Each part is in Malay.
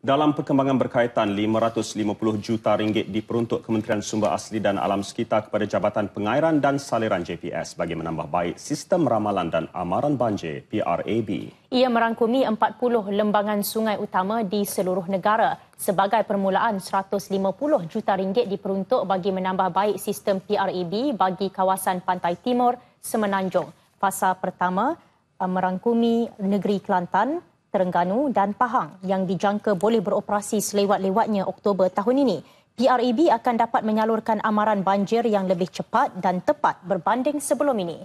Dalam perkembangan berkaitan, RM550 juta diperuntuk Kementerian Sumber Asli dan Alam Sekitar kepada Jabatan Pengairan dan Saliran JPS bagi menambah baik sistem ramalan dan amaran banjir PRAB. Ia merangkumi 40 lembangan sungai utama di seluruh negara. Sebagai permulaan, RM150 juta diperuntuk bagi menambah baik sistem PRAB bagi kawasan Pantai Timur, Semenanjung. Fasa pertama merangkumi negeri Kelantan, Terengganu dan Pahang yang dijangka boleh beroperasi selewat-lewatnya Oktober tahun ini. PRAB akan dapat menyalurkan amaran banjir yang lebih cepat dan tepat berbanding sebelum ini.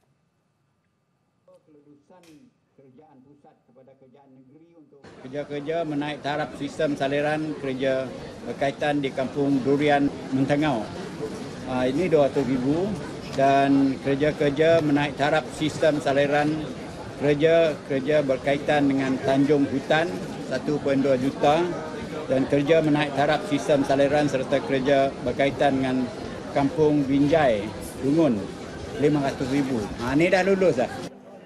Kerja-kerja menaik taraf sistem saliran kerja berkaitan di Kampung Durian Mentangau. Ini RM200,000 dan kerja-kerja menaik taraf sistem saliran kerja berkaitan dengan Tanjung Hutan 1.2 juta dan kerja menaik taraf sistem saliran serta kerja berkaitan dengan Kampung Binjai, Dungun 500,000. Ini dah lulus dah.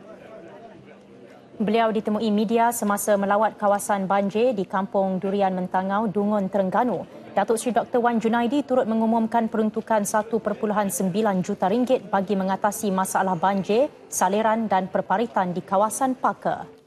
Beliau ditemui media semasa melawat kawasan banjir di Kampung Durian Mentangau, Dungun, Terengganu. Datuk Seri Dr. Wan Junaidi turut mengumumkan peruntukan RM1.9 juta bagi mengatasi masalah banjir, saliran dan perparitan di kawasan Paka.